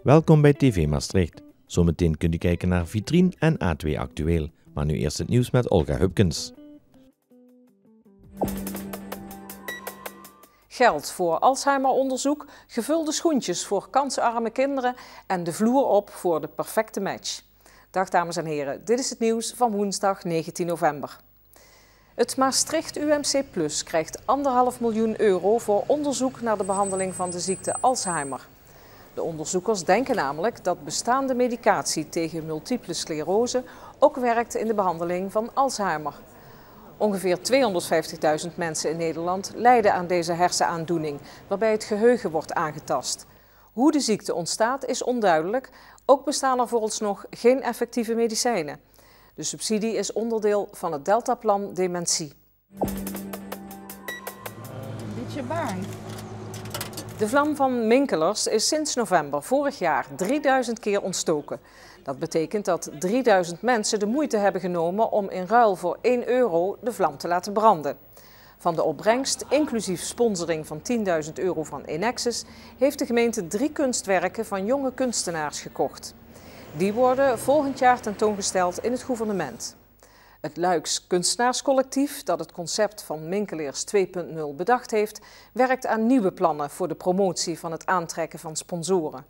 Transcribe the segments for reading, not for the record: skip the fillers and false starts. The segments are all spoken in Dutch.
Welkom bij TV Maastricht. Zometeen kunt u kijken naar Vitrine en A2 Actueel. Maar nu eerst het nieuws met Olga Hupkens. Geld voor Alzheimer-onderzoek, gevulde schoentjes voor kansarme kinderen en de vloer op voor de perfecte match. Dag dames en heren, dit is het nieuws van woensdag 19 november. Het Maastricht UMC Plus krijgt 1,5 miljoen euro voor onderzoek naar de behandeling van de ziekte Alzheimer. De onderzoekers denken namelijk dat bestaande medicatie tegen multiple sclerose ook werkt in de behandeling van Alzheimer. Ongeveer 250.000 mensen in Nederland lijden aan deze hersenaandoening, waarbij het geheugen wordt aangetast. Hoe de ziekte ontstaat is onduidelijk, ook bestaan er vooralsnog geen effectieve medicijnen. De subsidie is onderdeel van het Deltaplan Dementie. Beetje bang. De vlam van Minkelers is sinds november vorig jaar 3000 keer ontstoken. Dat betekent dat 3000 mensen de moeite hebben genomen om in ruil voor 1 euro de vlam te laten branden. Van de opbrengst, inclusief sponsoring van 10.000 euro van Enexis, heeft de gemeente 3 kunstwerken van jonge kunstenaars gekocht. Die worden volgend jaar tentoongesteld in het gouvernement. Het Luiks Kunstenaarscollectief, dat het concept van Minkeleers 2.0 bedacht heeft, werkt aan nieuwe plannen voor de promotie van het aantrekken van sponsoren.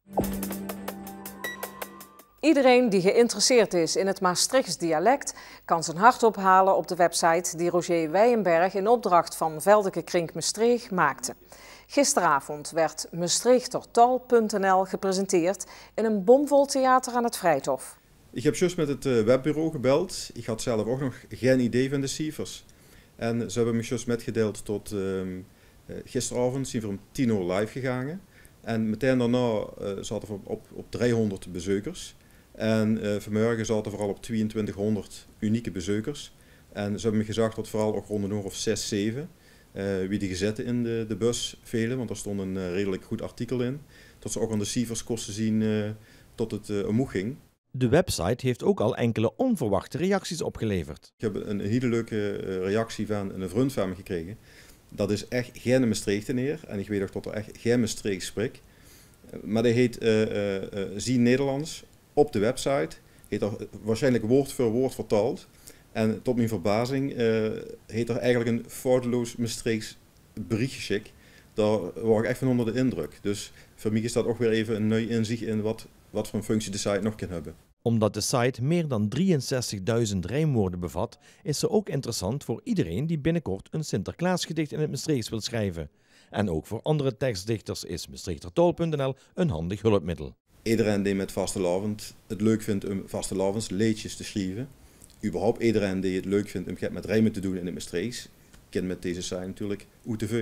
Iedereen die geïnteresseerd is in het Maastrichts dialect kan zijn hart ophalen op de website die Roger Weijenberg in opdracht van Veldeke Krink Maastricht maakte. Gisteravond werd maastrichtertal.nl gepresenteerd in een bomvol theater aan het Vrijthof. Ik heb juist met het webbureau gebeld. Ik had zelf ook nog geen idee van de cijfers. En ze hebben me juist metgedeeld tot gisteravond zijn we om 10 uur live gegaan. En meteen daarna zaten we op 300 bezoekers. En vanmorgen zaten we vooral op 2200 unieke bezoekers. En ze hebben me gezegd dat vooral ook rond een uur of 6, 7... wie die gezette in de bus velen, want daar stond een redelijk goed artikel in. Dat ze ook aan de cijfers kosten zien tot het omhoog ging. De website heeft ook al enkele onverwachte reacties opgeleverd. Ik heb een hele leuke reactie van een vriend van me gekregen. Dat is echt geen Maastrichtenaar en ik weet ook dat er echt geen Maastrichts spreekt. Maar die heet Zien Nederlands op de website. Heet er waarschijnlijk woord voor woord vertaald. En tot mijn verbazing heet er eigenlijk een foutloos Maastrichts berichtje. Daar word ik echt van onder de indruk. Dus voor mij is dat ook weer even een nieuw inzicht in wat voor een functie de site nog kan hebben. Omdat de site meer dan 63.000 rijmwoorden bevat, is ze ook interessant voor iedereen die binnenkort een Sinterklaasgedicht in het Maastrichts wil schrijven. En ook voor andere tekstdichters is maastrichtertal.nl een handig hulpmiddel. Iedereen die met vastelavond het leuk vindt om vastelavonds liedjes te schrijven, überhaupt iedereen die het leuk vindt om met rijmen te doen in het Maastrichts, kent met deze site natuurlijk UTV.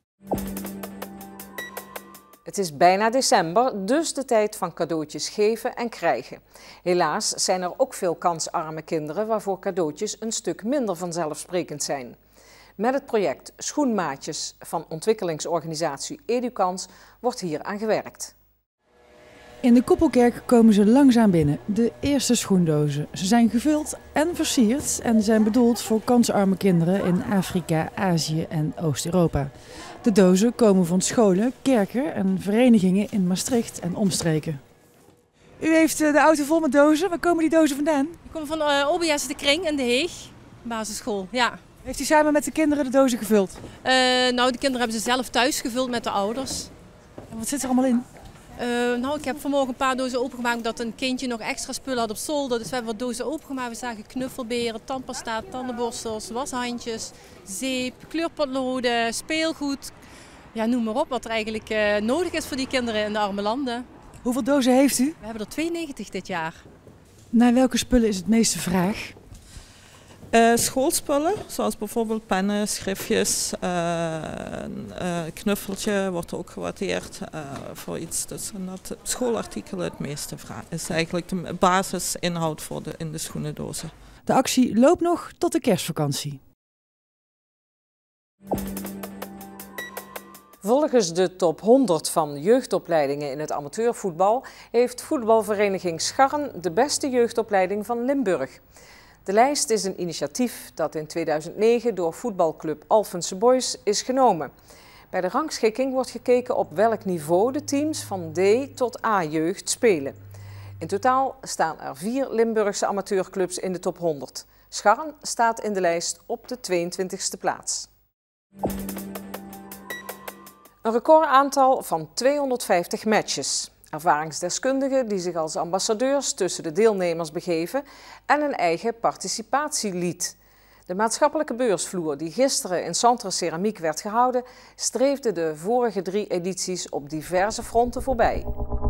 Het is bijna december, dus de tijd van cadeautjes geven en krijgen. Helaas zijn er ook veel kansarme kinderen waarvoor cadeautjes een stuk minder vanzelfsprekend zijn. Met het project Schoenmaatjes van ontwikkelingsorganisatie Edukans wordt hier aan gewerkt. In de Koepelkerk komen ze langzaam binnen, de eerste schoendozen. Ze zijn gevuld en versierd en zijn bedoeld voor kansarme kinderen in Afrika, Azië en Oost-Europa. De dozen komen van scholen, kerken en verenigingen in Maastricht en omstreken. U heeft de auto vol met dozen. Waar komen die dozen vandaan? Die komen van OBS de Kring en de Heeg, basisschool, ja. Heeft u samen met de kinderen de dozen gevuld? Nou, de kinderen hebben ze zelf thuis gevuld met de ouders. En wat zit er allemaal in? Nou, ik heb vanmorgen een paar dozen opengemaakt omdat een kindje nog extra spullen had op zolder. Dus we hebben wat dozen opengemaakt. We zagen knuffelberen, tandpasta, tandenborstels, washandjes, zeep, kleurpotloden, speelgoed. Ja, noem maar op wat er eigenlijk nodig is voor die kinderen in de arme landen. Hoeveel dozen heeft u? We hebben er 92 dit jaar. Naar welke spullen is het meeste vraag? Schoolspullen, zoals bijvoorbeeld pennen, schriftjes, knuffeltje wordt ook gewaardeerd voor iets. Dus dat schoolartikelen het meeste vraag is eigenlijk de basisinhoud in de schoenendozen. De actie loopt nog tot de kerstvakantie. Volgens de top 100 van jeugdopleidingen in het amateurvoetbal heeft voetbalvereniging Scharren de beste jeugdopleiding van Limburg. De lijst is een initiatief dat in 2009 door voetbalclub Alphense Boys is genomen. Bij de rangschikking wordt gekeken op welk niveau de teams van D tot A-jeugd spelen. In totaal staan er 4 Limburgse amateurclubs in de top 100. Scharren staat in de lijst op de 22e plaats. Een recordaantal van 250 matches. Ervaringsdeskundigen die zich als ambassadeurs tussen de deelnemers begeven en een eigen participatielied. De maatschappelijke beursvloer die gisteren in Centre Ceramiek werd gehouden, streefde de vorige 3 edities op diverse fronten voorbij.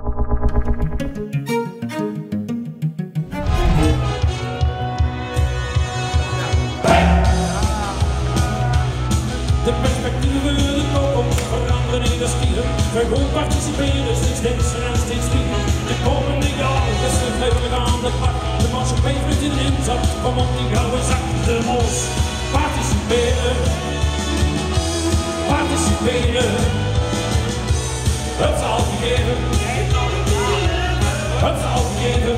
De perspectieven, de toekomst veranderen in de stieren. Gewoon participeren, steeds denser en steeds meer. De komende jaren is de vleugel aan de pak. De maatschappij vlucht in de inzet, kom op die gouden zak. De mos, participeren. Participeren. Het zal gegeven. Het zal gegeven.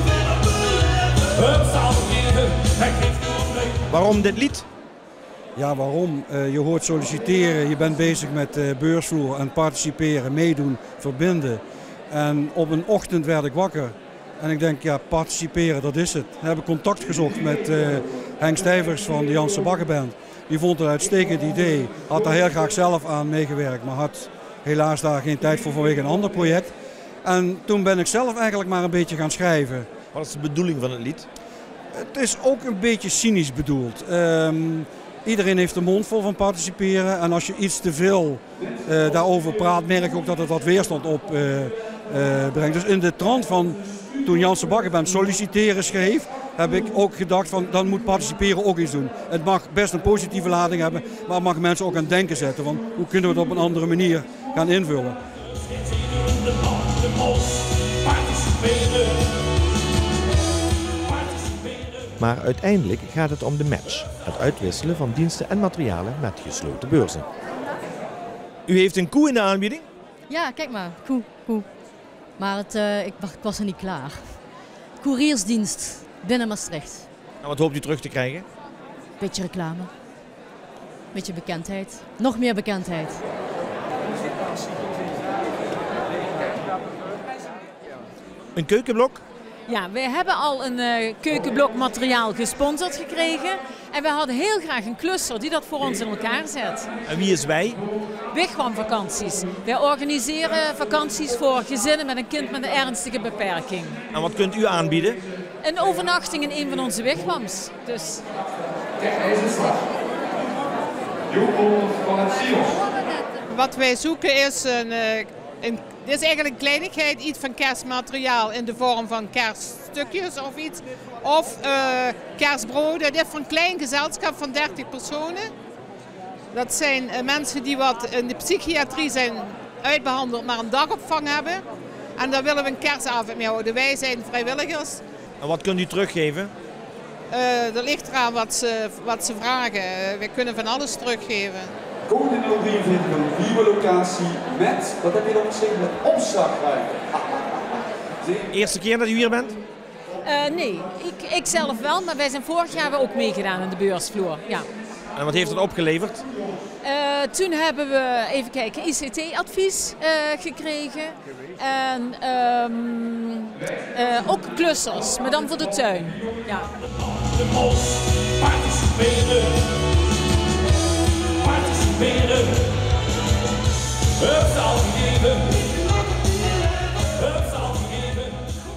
Het zal gegeven. Het geeft gewoon mee. Waarom dit lied? Ja, waarom? Je hoort solliciteren, je bent bezig met beursvloer en participeren, meedoen, verbinden. En op een ochtend werd ik wakker en ik denk, ja, participeren, dat is het. Dan heb ik contact gezocht met Henk Stijvers van de Janse Baggerband. Die vond het een uitstekend idee, had daar heel graag zelf aan meegewerkt, maar had helaas daar geen tijd voor vanwege een ander project. En toen ben ik zelf eigenlijk maar een beetje gaan schrijven. Wat is de bedoeling van het lied? Het is ook een beetje cynisch bedoeld. Iedereen heeft de mond vol van participeren en als je iets te veel daarover praat, merk ik ook dat het wat weerstand opbrengt. Dus in de trant van toen Janse Baggerband solliciteren schreef, heb ik ook gedacht van dan moet participeren ook iets doen. Het mag best een positieve lading hebben, maar het mag mensen ook aan het denken zetten van hoe kunnen we het op een andere manier gaan invullen. Maar uiteindelijk gaat het om de match. Het uitwisselen van diensten en materialen met gesloten beurzen. U heeft een koe in de aanbieding? Ja, kijk maar. Koe. Maar ik was er niet klaar. Couriersdienst binnen Maastricht. En wat hoopt u terug te krijgen? Beetje reclame. Beetje bekendheid. Nog meer bekendheid. Een keukenblok? Ja, wij hebben al een keukenblok materiaal gesponsord gekregen. En we hadden heel graag een klusser die dat voor ons in elkaar zet. En wie is wij? Wigwam vakanties. Wij organiseren vakanties voor gezinnen met een kind met een ernstige beperking. En wat kunt u aanbieden? Een overnachting in een van onze wigwams. Dus. Wat wij zoeken is dit is eigenlijk een kleinigheid, iets van kerstmateriaal in de vorm van kerststukjes of iets. Of kerstbroden. Dit voor een klein gezelschap van 30 personen. Dat zijn mensen die wat in de psychiatrie zijn uitbehandeld, maar een dagopvang hebben. En daar willen we een kerstavond mee houden. Wij zijn vrijwilligers. En wat kunt u teruggeven? Dat ligt eraan wat ze vragen. We kunnen van alles teruggeven. Code 043, een nieuwe locatie met, wat heb je dan geschreven, met opslagruimte. Eerste keer dat u hier bent? Nee, ik zelf wel, maar wij zijn vorig jaar ook meegedaan in de beursvloer. Ja. En wat heeft dat opgeleverd? Toen hebben we, even kijken, ICT-advies gekregen. En ook klussers, maar dan voor de tuin. Ja. De mos, participeren. Participeren. Het zal gegeven. Het zal gegeven.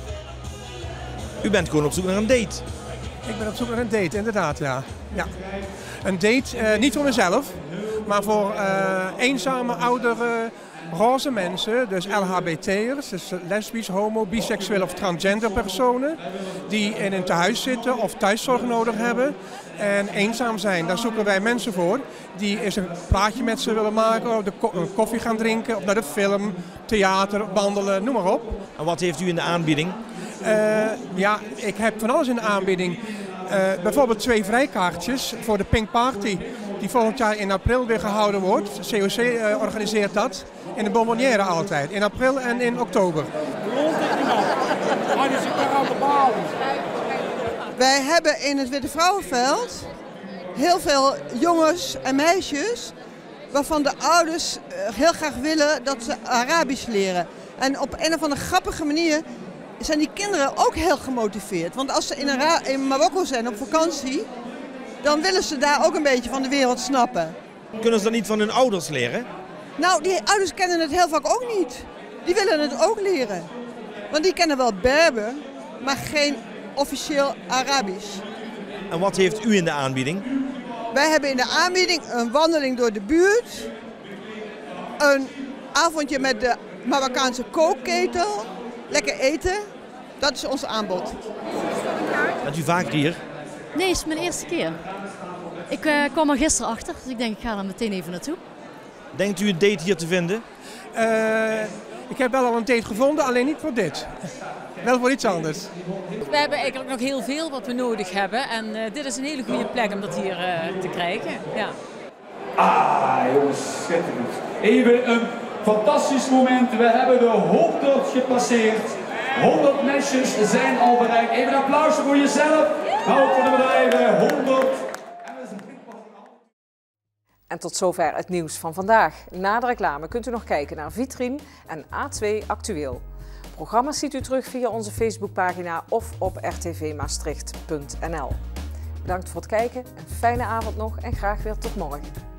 U bent gewoon op zoek naar een date. Ik ben op zoek naar een date, inderdaad, ja. Een date, niet voor mezelf, maar voor eenzame, oudere, roze mensen, dus LHBT'ers, dus lesbisch, homo, biseksueel of transgender personen, die in een tehuis zitten of thuiszorg nodig hebben en eenzaam zijn. Daar zoeken wij mensen voor die eens een praatje met ze willen maken, of koffie gaan drinken, of naar de film, theater, wandelen, noem maar op. En wat heeft u in de aanbieding? Ja, ik heb van alles in de aanbieding. Bijvoorbeeld 2 vrijkaartjes voor de Pink Party, die volgend jaar in april weer gehouden wordt. COC organiseert dat. In de Bonbonnière altijd, in april en in oktober. Wij hebben in het Witte Vrouwenveld heel veel jongens en meisjes waarvan de ouders heel graag willen dat ze Arabisch leren. En op een of andere grappige manier zijn die kinderen ook heel gemotiveerd. Want als ze in Marokko zijn op vakantie, dan willen ze daar ook een beetje van de wereld snappen. Kunnen ze dat niet van hun ouders leren? Nou, die ouders kennen het heel vaak ook niet. Die willen het ook leren. Want die kennen wel Berber, maar geen officieel Arabisch. En wat heeft u in de aanbieding? Wij hebben in de aanbieding een wandeling door de buurt, een avondje met de Marokkaanse kookketel, lekker eten. Dat is ons aanbod. Bent u vaker hier? Nee, het is mijn eerste keer. Ik kwam er gisteren achter, dus ik denk ik ga er meteen even naartoe. Denkt u een date hier te vinden? Ik heb wel al een date gevonden, alleen niet voor dit. Wel voor iets anders. We hebben eigenlijk nog heel veel wat we nodig hebben. En dit is een hele goede plek om dat hier te krijgen. Ja. Jongens, schitterend. Even een fantastisch moment. We hebben de 100 gepasseerd. 100 matches zijn al bereikt. Even een applaus voor jezelf, maar ook voor de bedrijven. 100. En tot zover het nieuws van vandaag. Na de reclame kunt u nog kijken naar Vitrine en A2 Actueel. Programma's ziet u terug via onze Facebookpagina of op rtvmaastricht.nl. Bedankt voor het kijken, een fijne avond nog en graag weer tot morgen.